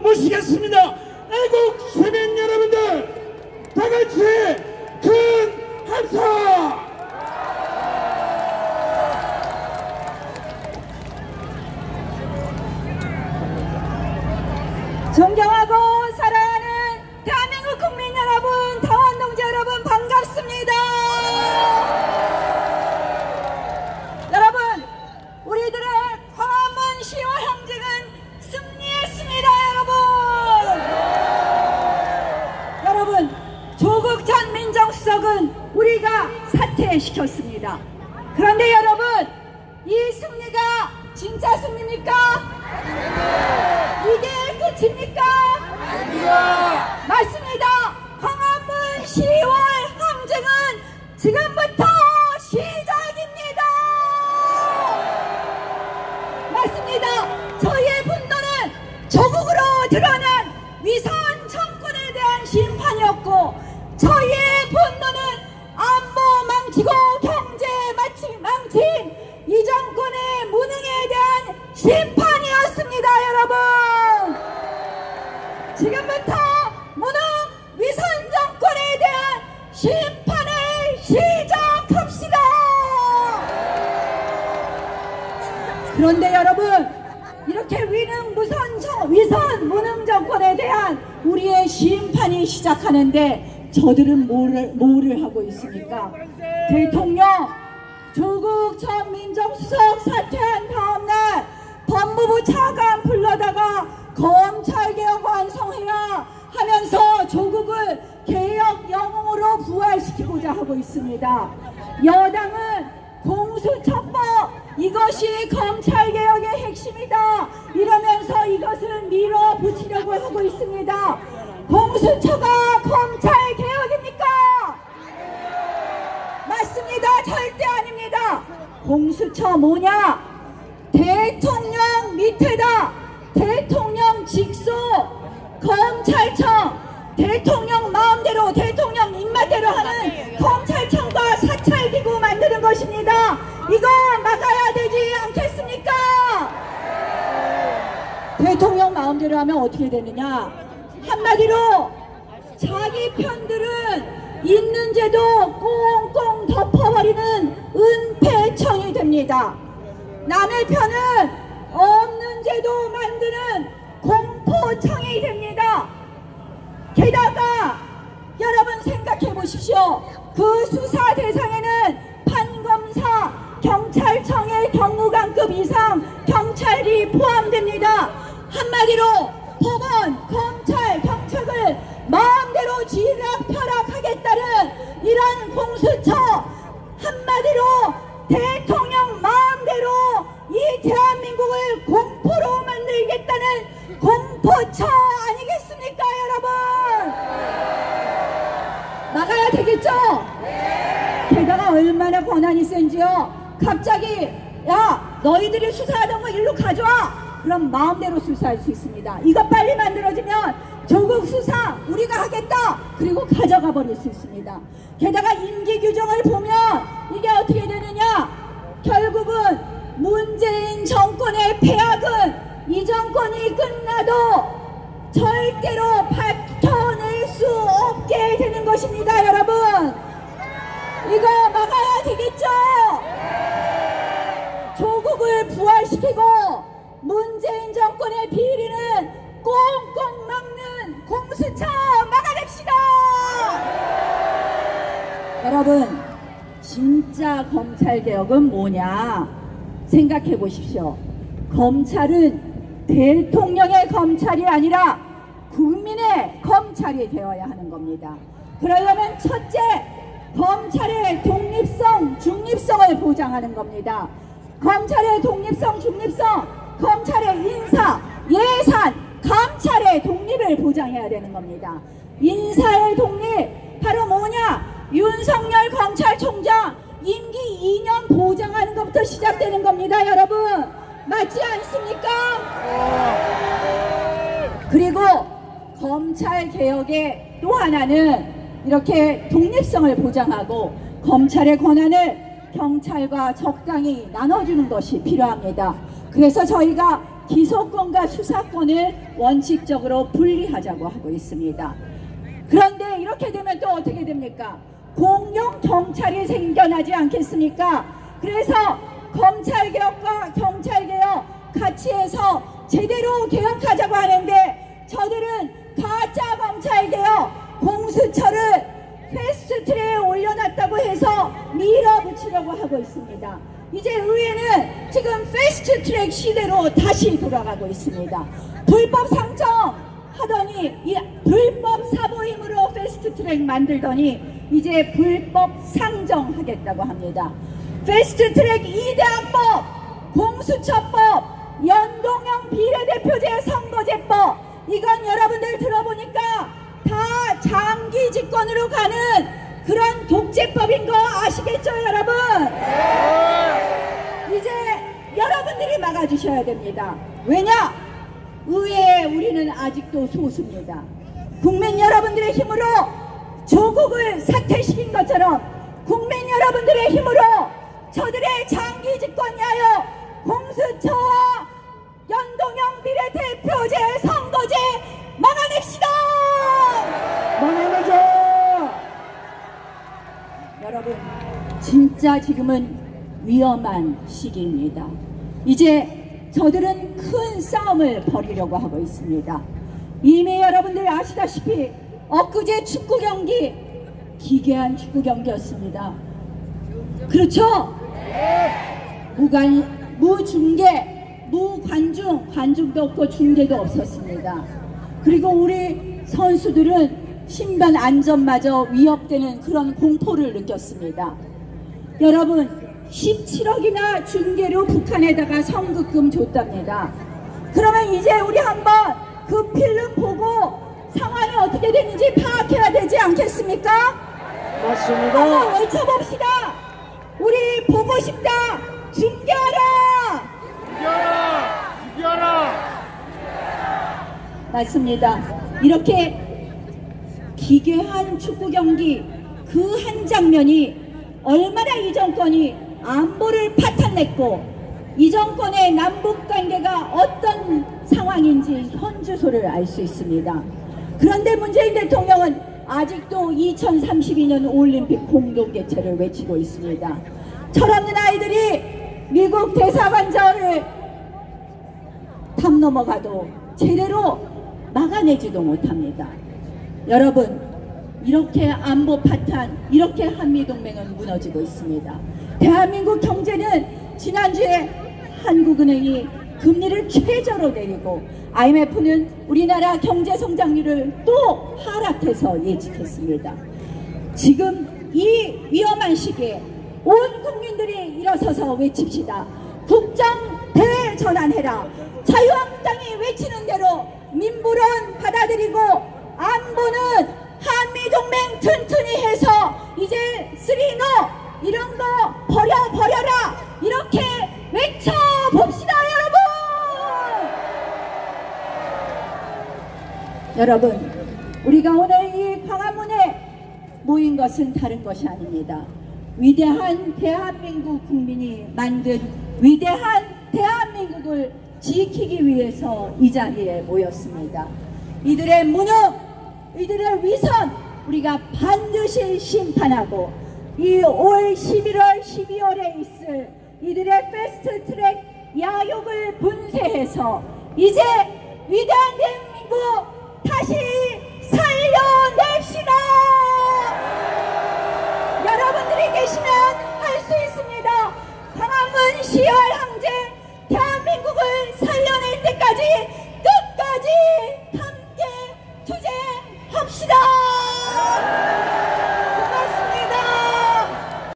모시겠습니다. 애국 시민 여러분들, 다 같이 큰 함성! 존경하고 사랑하는 대한민국 국민 여러분, 당원 동지 여러분, 반갑습니다. 여러분, 우리들의 광화문 10월 항쟁은 승리했습니다. 여러분, 조국 전 민정수석은 우리가 사퇴시켰습니다. 그런데 여러분, 이 승리가 진짜 승리입니까? 이게 끝입니까? 아닙니다. 맞습니다. 광화문 10월 항쟁은 지금부터 시작입니다. 맞습니다. 저희의 분노는 조국으로 드러난 위선 정권에 대한 심판이었고, 저희의 분노는 안보 망치고 경제 망친 이 정권의 무능에 대한 심판이었습니다. 여러분, 지금부터 무능 위선 정권에 대한 심판을 시작합시다. 그런데 여러분, 이렇게 위선 무능 정권에 대한 우리의 심판이 시작하는데 저들은 뭐를 하고 있습니까? 대통령 조국 전 민정수석 사퇴한 다음날 법무부 차관 불러다가 검찰개혁 완성해야 하면서 조국을 개혁 영웅으로 부활시키고자 하고 있습니다. 여당은 공수처법, 이것이 검찰개혁의 핵심이다 이러면서 이것을 밀어붙이려고 하고 있습니다. 공수처가 검찰개혁입니까? 맞습니다. 절대 아닙니다. 공수처 뭐냐? 대통령 밑에다 대통령 직속 검찰청, 대통령 마음대로 대통령 입맛대로 하는 검찰청과 사찰기구 만드는 것입니다. 이거 막아야 되지 않겠습니까? 대통령 마음대로 하면 어떻게 되느냐? 한마디로 자기 편들은 있는 죄도 꽁꽁 덮어버리는 은폐청이 됩니다. 남의 편은 없는 죄도 만드는 공포청이 됩니다. 게다가 여러분 생각해 보십시오. 그 수사 대상에는 판검사, 경찰청의 경무관급 이상 경찰이 포함됩니다. 한마디로 법원, 검찰, 경찰을 마음대로 쥐락펴락하겠다는 이런 공수처, 한마디로 대통령 마음대로 이 대한민국을 공포로 만들겠다는 공포처 아니겠습니까, 여러분? 막아야 되겠죠? 게다가 얼마나 권한이 센지요. 갑자기 야, 너희들이 수사하던 거 일로 가져와. 그럼 마음대로 수사할 수 있습니다. 이거 빨리 만들어지면 조국 수사 우리가 하겠다. 그리고 가져가 버릴 수 있습니다. 게다가 임기 규정을 보면 이게 어떻게 되느냐? 결국은 문재인 정권의 폐악은 이 정권이 끝나도 절대로 밝혀낼 수 없게 되는 것입니다. 여러분, 이거 막아야 되겠죠? 조국을 부활시키고 문재인 정권의 비리는 꽁꽁 막는 공수처 막아냅시다. 여러분, 진짜 검찰개혁은 뭐냐 생각해 보십시오. 검찰은 대통령의 검찰이 아니라 국민의 검찰이 되어야 하는 겁니다. 그러려면 첫째, 검찰의 독립성, 중립성을 보장하는 겁니다. 검찰의 독립성, 중립성, 검찰의 인사, 예산, 감찰의 독립을 보장해야 되는 겁니다. 인사의 독립, 바로 뭐냐? 윤석열 검찰총장 임기 2년 보장하는 것부터 시작되는 겁니다. 여러분, 맞지 않습니까? 그리고 검찰개혁의 또 하나는 이렇게 독립성을 보장하고 검찰의 권한을 경찰과 적당히 나눠주는 것이 필요합니다. 그래서 저희가 기소권과 수사권을 원칙적으로 분리하자고 하고 있습니다. 그런데 이렇게 되면 또 어떻게 됩니까? 공룡 경찰이 생겨나지 않겠습니까? 그래서 검찰개혁과 경찰개혁 같이 해서 제대로 개혁하자고 하는데, 저들은 가짜 검찰개혁 공수처를 패스트트랙에 올려놨다고 해서 밀어붙이려고 하고 있습니다. 이제 의회는 지금 패스트트랙 시대로 다시 돌아가고 있습니다. 불법 상정하더니 불법 사보임으로 패스트트랙 만들더니 이제 불법 상정하겠다고 합니다. 패스트트랙 2대항법, 공수처법, 연동형 비례대표제 선거제법, 이건 여러분들 들어보니까 다 장기 집권으로 가는 그런 독재법인 거 아시겠죠, 여러분? 이제 여러분들이 막아주셔야 됩니다. 왜냐? 의회에 우리는 아직도 소수입니다. 국민 여러분들의 힘으로 조국을 사퇴시킨 것처럼 국민 여러분들의 힘으로 저들의 장기 집권 야여 공수처와 연동형 비례대표제 선거제 막아냅시다! 막아내자! 여러분, 진짜 지금은 위험한 시기입니다. 이제 저들은 큰 싸움을 벌이려고 하고 있습니다. 이미 여러분들 아시다시피 엊그제 축구 경기, 기괴한 축구 경기였습니다. 그렇죠? 무중계, 무관중, 관중도 없고 중계도 없었습니다. 그리고 우리 선수들은 신변 안전마저 위협되는 그런 공포를 느꼈습니다. 여러분, 17억이나 중계료 북한에다가 성급금 줬답니다. 그러면 이제 우리 한번 그 필름 보고 상황이 어떻게 되는지 파악해야 되지 않겠습니까? 맞습니다. 한번 외쳐봅시다. 우리 보고 싶다. 중계하라. 죽여라! 죽여라! 맞습니다. 이렇게 기괴한 축구 경기 그 한 장면이 얼마나 이 정권이 안보를 파탄냈고 이 정권의 남북관계가 어떤 상황인지 현주소를 알 수 있습니다. 그런데 문재인 대통령은 아직도 2032년 올림픽 공동개최를 외치고 있습니다. 철없는 아이들이 미국 대사관장을 담 넘어가도 제대로 막아내지도 못합니다. 여러분, 이렇게 안보 파탄, 이렇게 한미동맹은 무너지고 있습니다. 대한민국 경제는 지난주에 한국은행이 금리를 최저로 내리고 IMF는 우리나라 경제 성장률을 또 하락해서 예측했습니다. 지금 이 위험한 시기에 온 국민들이 일어서서 외칩시다. 국정 대전환해라. 자유한국당이 외치는 대로 민부론 받아들이고 안보는 한미동맹 튼튼히 해서 이제 쓰리노 이런 거 버려라 이렇게 외쳐봅시다. 여러분, 우리가 오늘 이 광화문에 모인 것은 다른 것이 아닙니다. 위대한 대한민국 국민이 만든 위대한 대한민국을 지키기 위해서 이 자리에 모였습니다. 이들의 무능, 이들의 위선 우리가 반드시 심판하고 이 올 11월 12월에 있을 이들의 패스트트랙 야욕을 분쇄해서 이제 위대한 대한민국 다시 살려냅시다. 여러분들이 계시면 할 수 있습니다. 광화문 10월 항쟁